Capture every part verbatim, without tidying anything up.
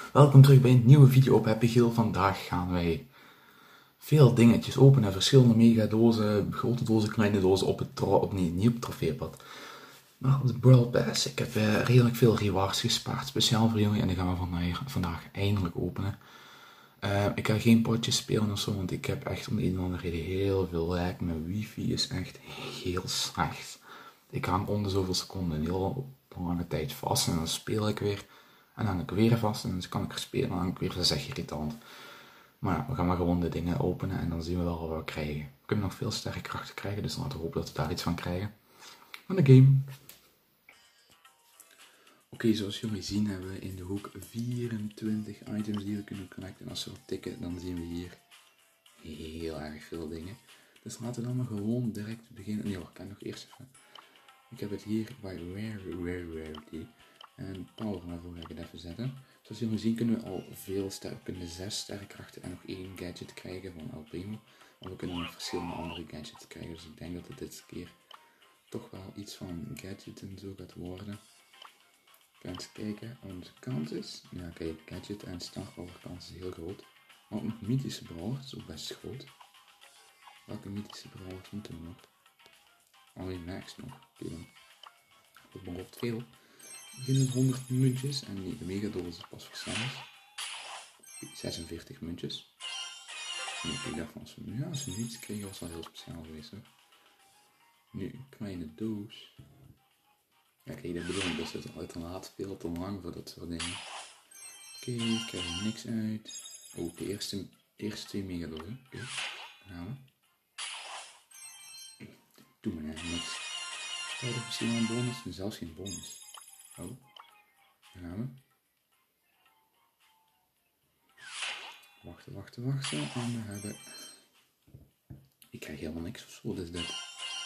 Welkom terug bij een nieuwe video op Happy Giel. Vandaag gaan wij veel dingetjes openen. Verschillende megadozen, grote dozen, kleine dozen op het tro op, nee, niet op het trofeepad. Maar op de Brawl Pass. Ik heb uh, redelijk veel rewards gespaard, speciaal voor jullie. En die gaan we vandaag, vandaag eindelijk openen. Uh, ik ga geen potjes spelen of zo, want ik heb echt om de een of andere reden heel veel lag. Mijn wifi is echt heel slecht. Ik hang om de zoveel seconden een heel lange tijd vast en dan speel ik weer. En dan hang ik weer vast en dan kan ik er spelen en dan hang ik weer, dat is echt irritant. Maar ja, we gaan maar gewoon de dingen openen en dan zien we wel wat we krijgen. We kunnen nog veel sterke krachten krijgen, dus laten we hopen dat we daar iets van krijgen. Van de game. Oké, okay, zoals jullie zien hebben we in de hoek vierentwintig items die we kunnen connecten. En als we tikken, dan zien we hier heel erg veel dingen. Dus laten we dan maar gewoon direct beginnen. Nee hoor, ik kan nog eerst even. Ik heb het hier bij Rare, Rare, Rarity. En Power Level ga ik het even zetten. Zoals jullie zien kunnen we al veel sterker, kunnen zes sterrenkrachten en nog één gadget krijgen van El Primo. Maar we kunnen nog verschillende andere gadgets krijgen. Dus ik denk dat het dit keer toch wel iets van gadget en zo gaat worden. Ik ga eens kijken wat onze kans is. Ja, kijk, gadget en starpower kans is heel groot. Maar ook nog mythische brawlers is ook best groot. Welke mythische brawlers moeten we nog? Alleen Max nog. Oké dan. Dat belooft veel. We beginnen met honderd muntjes en die megadoos pas versneld. zesenveertig muntjes. Nu, ik dacht van, als we, ja, als we niets kregen was wel heel speciaal geweest. Hè? Nu, een kleine doos. Ja, kijk, dat bedoel ik, dat is uiteraard veel te lang voor dat soort dingen. Oké, okay, ik krijg er niks uit. Oh, de eerste, eerste twee megadozen. Oké, okay. Dan gaan we. Doe maar net niks. Krijg je misschien wel een bonus? En zelfs geen bonus. Oh, dan gaan we. Wachten, wachten, wachten. En we hebben... Ik krijg helemaal niks of zo, wat is dit?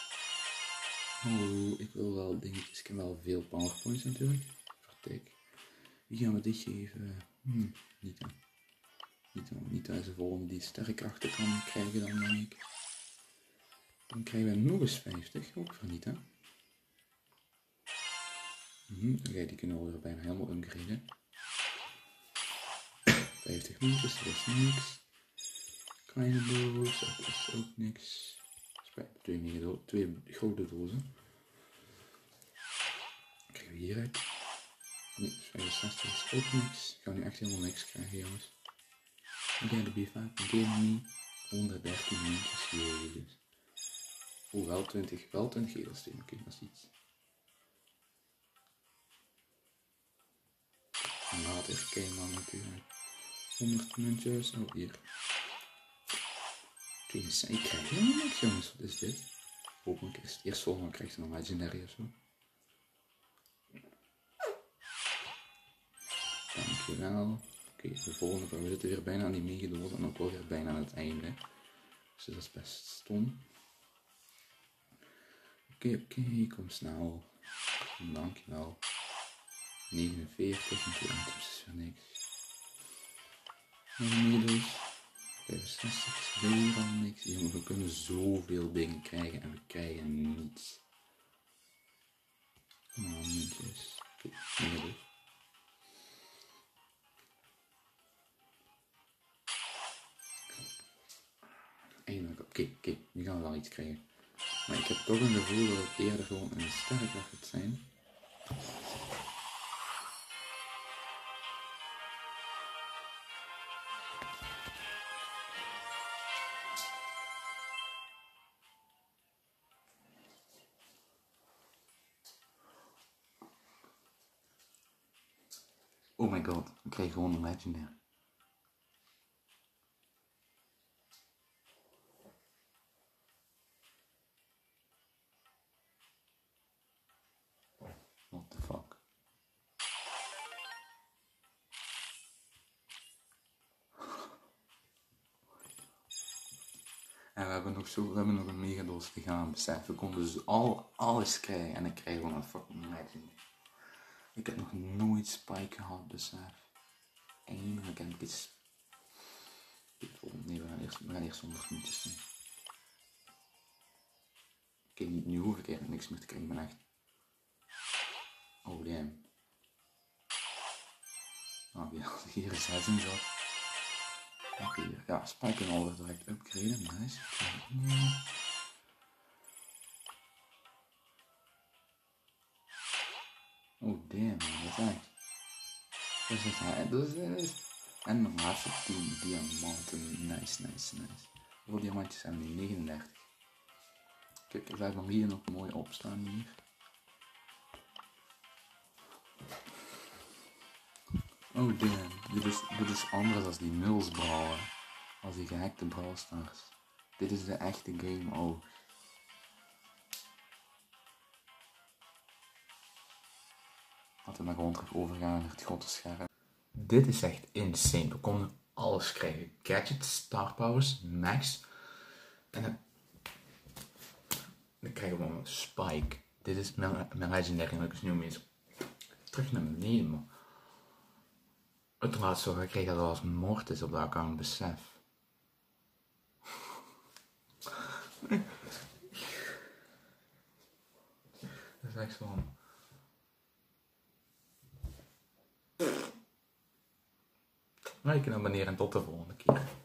Oh, ik wil wel dingetjes. Ik heb wel veel powerpoints natuurlijk. Vertik. Wie gaan we dit geven? Hm, niet aan. Niet, niet als de volgende die sterrenkrachten kan krijgen dan, denk ik. Dan krijgen we nog eens vijftig, ook voor niet, hè? Hm, Oké, die kunnen we alweer bijna helemaal upgraden. vijftig muntjes, dat is niks. Kleine doos, dat is ook niks. Spijt, twee, mega twee grote dozen. Dan krijgen we hieruit. Nee, vijfenzestig is ook niks. Ik ga nu echt helemaal niks krijgen, jongens. Oké, de B vijf, Game Me. honderddertien muntjes, jezus. Oeh, wel twintig, wel twintig edelsteen, oké, dat is iets. En laat even kijken dan natuurlijk. honderd muntjes, oh hier. Ik krijg helemaal niks, jongens, wat is dit? Hopelijk is het eerst volgende, dan krijg je een legendary of zo. Dankjewel. Oké, okay, de volgende, we zitten weer bijna aan die megadoos en ook wel weer bijna aan het einde. Dus dat is best stom. Oké, okay, oké, okay, kom snel. Dankjewel. negenenveertig en twee items is weer niks. Nog een megadoos. vijfenzestig is weer al niks. Jongen, we kunnen zoveel dingen krijgen en we krijgen niets. Kom maar, muntjes. Oké, okay, megadoos. Eindelijk, oké, okay, oké, okay. Nu gaan we wel iets krijgen. Maar ik heb toch een gevoel dat het eerder gewoon een sterrenkracht gaat zijn. Oh my god, ik krijg gewoon een legendary. What the fuck? En we hebben nog, zo, we hebben nog een megadoos te gaan, besef. We konden dus al, alles krijgen en ik krijg gewoon een fucking legend. Ik heb nog nooit Spike gehad, besef. Eindelijk heb ik iets. Nee, we gaan eerst, we gaan eerst honderd minuutjes doen. Oké, okay, nu hoef ik eigenlijk niks meer te krijgen, ik ben echt. Oh damn. Nou, hier, hier is zes in zat. Oké, hier. Ja, Spike en Alder direct upgraden. Nice. Oh damn, dat is echt. Dat is echt, dat is, dat is. En nog maar even tien diamanten. Nice, nice, nice. Hoeveel diamantjes hebben we? negenendertig. Kijk, ik laat hem hier nog mooi opstaan hier. Oh damn, dit is, dit is anders als die Nuls brawlen. Als die gehackte Brawl Stars. Dit is de echte game ook. Laten we maar gewoon terug overgaan naar het grote scherm. Dit is echt insane. We konden alles krijgen. Gadgets, star powers, max. En dan, dan krijgen we een Spike. Dit is mijn, mijn legendary. En ik nu eens terug naar beneden. Maar het laatste wat ik kreeg dat als Mortis op de account, besef. Dat is echt zo. Like en abonneren en tot de volgende keer.